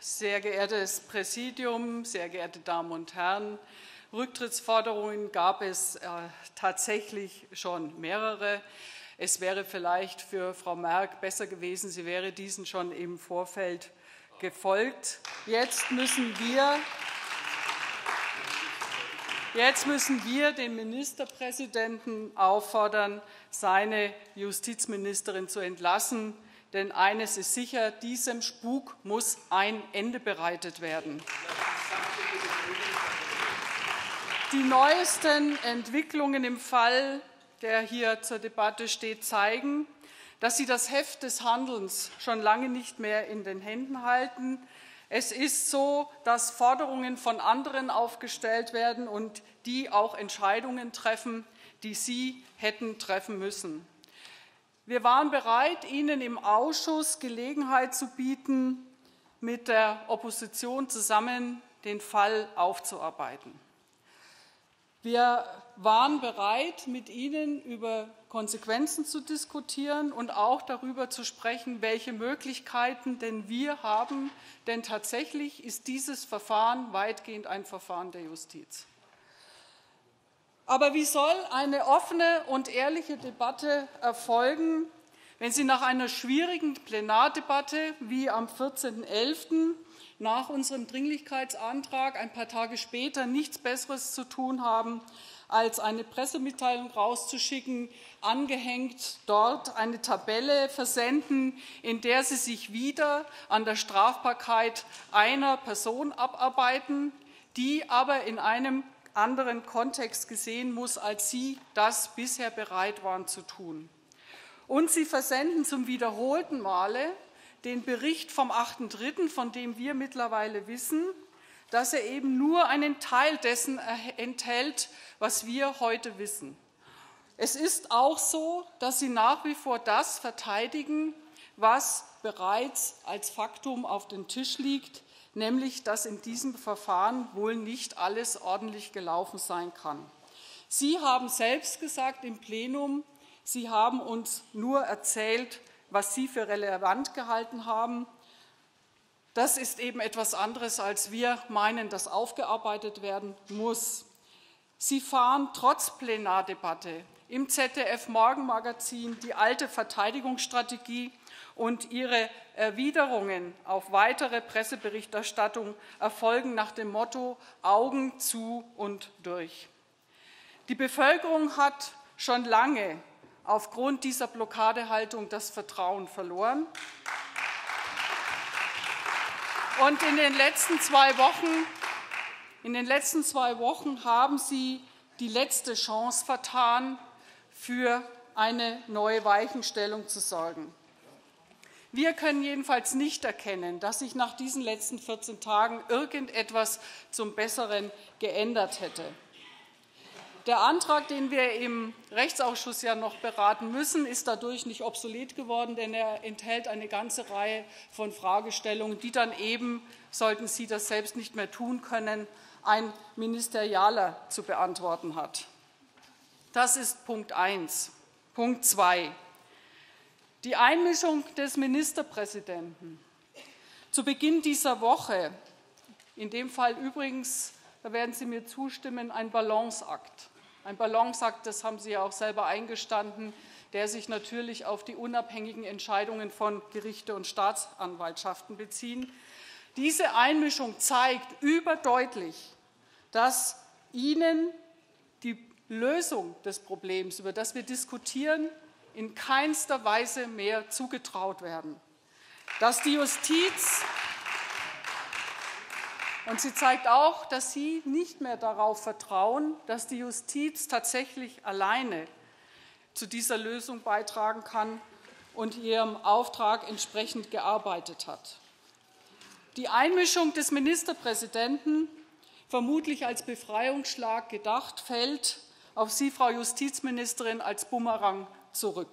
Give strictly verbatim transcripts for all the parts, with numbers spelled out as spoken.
sehr geehrtes Präsidium, sehr geehrte Damen und Herren, Rücktrittsforderungen gab es äh, tatsächlich schon mehrere. Es wäre vielleicht für Frau Merck besser gewesen, sie wäre diesen schon im Vorfeld gefolgt. Jetzt müssen wir, jetzt müssen wir den Ministerpräsidenten auffordern, seine Justizministerin zu entlassen. Denn eines ist sicher, diesem Spuk muss ein Ende bereitet werden. Die neuesten Entwicklungen im Fall, der hier zur Debatte steht, zeigen, dass Sie das Heft des Handelns schon lange nicht mehr in den Händen halten. Es ist so, dass Forderungen von anderen aufgestellt werden und die auch Entscheidungen treffen, die Sie hätten treffen müssen. Wir waren bereit, Ihnen im Ausschuss Gelegenheit zu bieten, mit der Opposition zusammen den Fall aufzuarbeiten. Wir waren bereit, mit Ihnen über Konsequenzen zu diskutieren und auch darüber zu sprechen, welche Möglichkeiten denn wir haben, denn tatsächlich ist dieses Verfahren weitgehend ein Verfahren der Justiz. Aber wie soll eine offene und ehrliche Debatte erfolgen, wenn Sie nach einer schwierigen Plenardebatte wie am vierzehnten elften nach unserem Dringlichkeitsantrag ein paar Tage später nichts Besseres zu tun haben, als eine Pressemitteilung rauszuschicken, angehängt dort eine Tabelle versenden, in der Sie sich wieder an der Strafbarkeit einer Person abarbeiten, die aber in einem anderen Kontext gesehen muss, als Sie das bisher bereit waren zu tun. Und Sie versenden zum wiederholten Male den Bericht vom achten dritten, von dem wir mittlerweile wissen, dass er eben nur einen Teil dessen enthält, was wir heute wissen. Es ist auch so, dass Sie nach wie vor das verteidigen, was bereits als Faktum auf dem Tisch liegt, nämlich dass in diesem Verfahren wohl nicht alles ordentlich gelaufen sein kann. Sie haben selbst gesagt im Plenum, Sie haben uns nur erzählt, was Sie für relevant gehalten haben. Das ist eben etwas anderes, als wir meinen, das aufgearbeitet werden muss. Sie fahren trotz Plenardebatte im Z D F-Morgenmagazin die alte Verteidigungsstrategie und Ihre Erwiderungen auf weitere Presseberichterstattung erfolgen nach dem Motto Augen zu und durch. Die Bevölkerung hat schon lange aufgrund dieser Blockadehaltung das Vertrauen verloren. Und in den letzten zwei Wochen, in den letzten zwei Wochen haben Sie die letzte Chance vertan, für eine neue Weichenstellung zu sorgen. Wir können jedenfalls nicht erkennen, dass sich nach diesen letzten vierzehn Tagen irgendetwas zum Besseren geändert hätte. Der Antrag, den wir im Rechtsausschuss ja noch beraten müssen, ist dadurch nicht obsolet geworden, denn er enthält eine ganze Reihe von Fragestellungen, die dann eben, sollten Sie das selbst nicht mehr tun können, ein Ministerialer zu beantworten hat. Das ist Punkt eins. Punkt zwei. Die Einmischung des Ministerpräsidenten zu Beginn dieser Woche, in dem Fall übrigens, da werden Sie mir zustimmen, ein Balanceakt. Ein Balanceakt, das haben Sie ja auch selber eingestanden, der sich natürlich auf die unabhängigen Entscheidungen von Gerichte und Staatsanwaltschaften beziehen. Diese Einmischung zeigt überdeutlich, dass Ihnen die Lösung des Problems, über das wir diskutieren, in keinster Weise mehr zugetraut werden. Dass die Justiz, und sie zeigt auch, dass Sie nicht mehr darauf vertrauen, dass die Justiz tatsächlich alleine zu dieser Lösung beitragen kann und ihrem Auftrag entsprechend gearbeitet hat. Die Einmischung des Ministerpräsidenten, vermutlich als Befreiungsschlag gedacht, fällt auf Sie, Frau Justizministerin, als Bumerang zurück.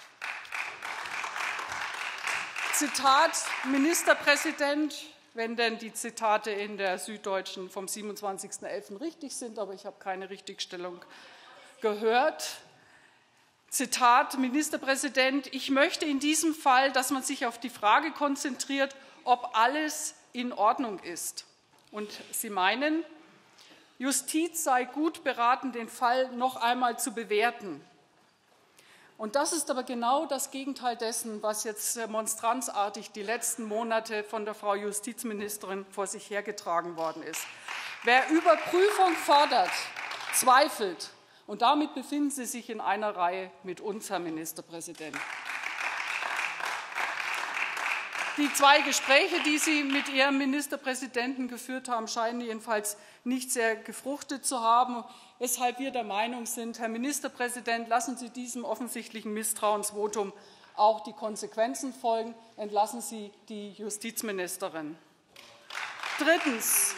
Zitat Ministerpräsident, wenn denn die Zitate in der Süddeutschen vom siebenundzwanzigsten elften richtig sind, aber ich habe keine Richtigstellung gehört. Zitat Ministerpräsident, ich möchte in diesem Fall, dass man sich auf die Frage konzentriert, ob alles in Ordnung ist. Und Sie meinen, Justiz sei gut beraten, den Fall noch einmal zu bewerten. Und das ist aber genau das Gegenteil dessen, was jetzt monstranzartig die letzten Monate von der Frau Justizministerin vor sich hergetragen worden ist. Wer Überprüfung fordert, zweifelt. Und damit befinden Sie sich in einer Reihe mit uns, Herr Ministerpräsident. Die zwei Gespräche, die Sie mit Ihrem Ministerpräsidenten geführt haben, scheinen jedenfalls nicht sehr gefruchtet zu haben, weshalb wir der Meinung sind, Herr Ministerpräsident, lassen Sie diesem offensichtlichen Misstrauensvotum auch die Konsequenzen folgen, entlassen Sie die Justizministerin. Drittens.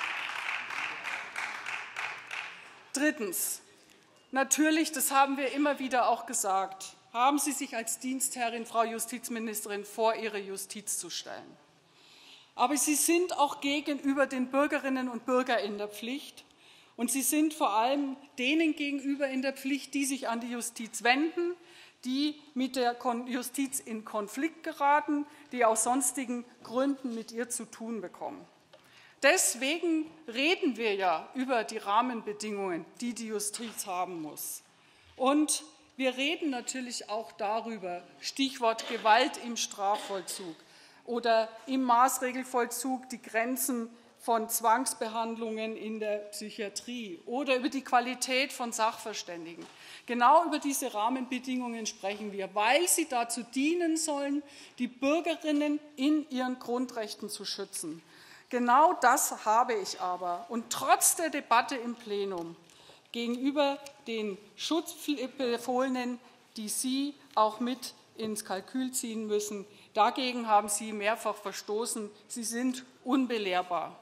Drittens. Natürlich, das haben wir immer wieder auch gesagt, haben Sie sich als Dienstherrin, Frau Justizministerin, vor Ihre Justiz zu stellen. Aber Sie sind auch gegenüber den Bürgerinnen und Bürgern in der Pflicht. Und Sie sind vor allem denen gegenüber in der Pflicht, die sich an die Justiz wenden, die mit der Justiz in Konflikt geraten, die aus sonstigen Gründen mit ihr zu tun bekommen. Deswegen reden wir ja über die Rahmenbedingungen, die die Justiz haben muss. Und wir reden natürlich auch darüber, Stichwort Gewalt im Strafvollzug oder im Maßregelvollzug, die Grenzen von Zwangsbehandlungen in der Psychiatrie oder über die Qualität von Sachverständigen. Genau über diese Rahmenbedingungen sprechen wir, weil sie dazu dienen sollen, die Bürgerinnen in ihren Grundrechten zu schützen. Genau das habe ich aber. Und trotz der Debatte im Plenum gegenüber den Schutzbefohlenen, die Sie auch mit ins Kalkül ziehen müssen. Dagegen haben Sie mehrfach verstoßen. Sie sind unbelehrbar.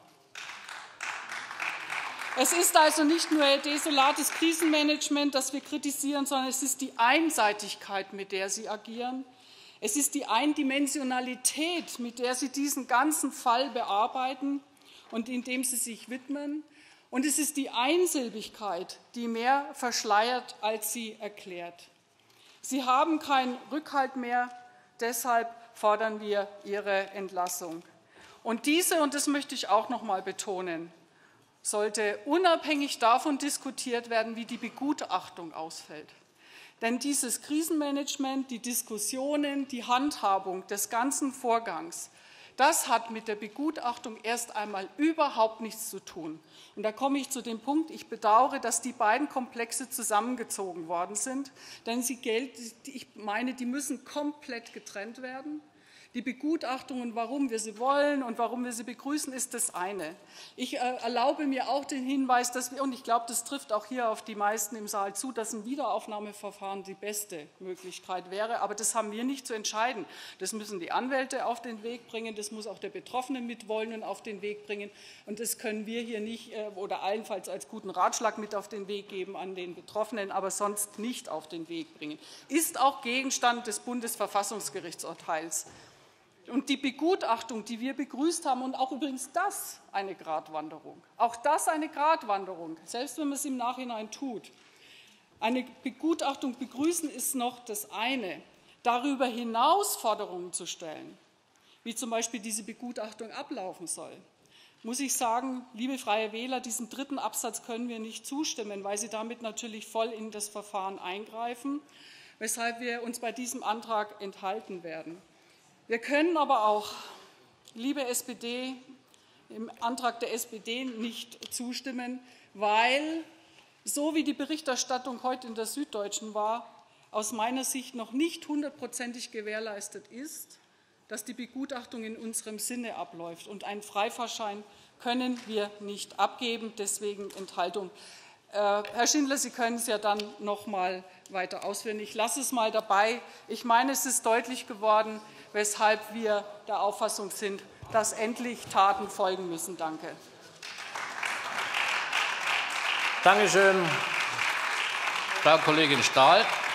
Es ist also nicht nur ein desolates Krisenmanagement, das wir kritisieren, sondern es ist die Einseitigkeit, mit der Sie agieren. Es ist die Eindimensionalität, mit der Sie diesen ganzen Fall bearbeiten und indem Sie sich widmen. Und es ist die Einsilbigkeit, die mehr verschleiert, als sie erklärt. Sie haben keinen Rückhalt mehr, deshalb fordern wir Ihre Entlassung. Und diese, und das möchte ich auch noch mal betonen, sollte unabhängig davon diskutiert werden, wie die Begutachtung ausfällt. Denn dieses Krisenmanagement, die Diskussionen, die Handhabung des ganzen Vorgangs, das hat mit der Begutachtung erst einmal überhaupt nichts zu tun. Und da komme ich zu dem Punkt, ich bedauere, dass die beiden Komplexe zusammengezogen worden sind, denn sie gelten, ich meine, die müssen komplett getrennt werden. Die Begutachtungen, warum wir sie wollen und warum wir sie begrüßen, ist das eine. Ich äh, erlaube mir auch den Hinweis, dass wir, und ich glaube, das trifft auch hier auf die meisten im Saal zu, dass ein Wiederaufnahmeverfahren die beste Möglichkeit wäre. Aber das haben wir nicht zu entscheiden. Das müssen die Anwälte auf den Weg bringen, das muss auch der Betroffene mitwollen und auf den Weg bringen. Und das können wir hier nicht äh, oder allenfalls als guten Ratschlag mit auf den Weg geben an den Betroffenen, aber sonst nicht auf den Weg bringen. Ist auch Gegenstand des Bundesverfassungsgerichtsurteils. Und die Begutachtung, die wir begrüßt haben, und auch übrigens das eine Gratwanderung, auch das eine Gratwanderung, selbst wenn man es im Nachhinein tut. Eine Begutachtung begrüßen ist noch das eine. Darüber hinaus Forderungen zu stellen, wie zum Beispiel diese Begutachtung ablaufen soll, muss ich sagen, liebe Freie Wähler, diesem dritten Absatz können wir nicht zustimmen, weil Sie damit natürlich voll in das Verfahren eingreifen, weshalb wir uns bei diesem Antrag enthalten werden. Wir können aber auch, liebe S P D, im Antrag der S P D nicht zustimmen, weil, so wie die Berichterstattung heute in der Süddeutschen war, aus meiner Sicht noch nicht hundertprozentig gewährleistet ist, dass die Begutachtung in unserem Sinne abläuft. Und einen Freifahrtschein können wir nicht abgeben, deswegen Enthaltung. Äh, Herr Schindler, Sie können es ja dann noch mal weiter ausführen. Ich lasse es mal dabei. Ich meine, es ist deutlich geworden, weshalb wir der Auffassung sind, dass endlich Taten folgen müssen. Danke. Danke schön, Frau Kollegin Stahl.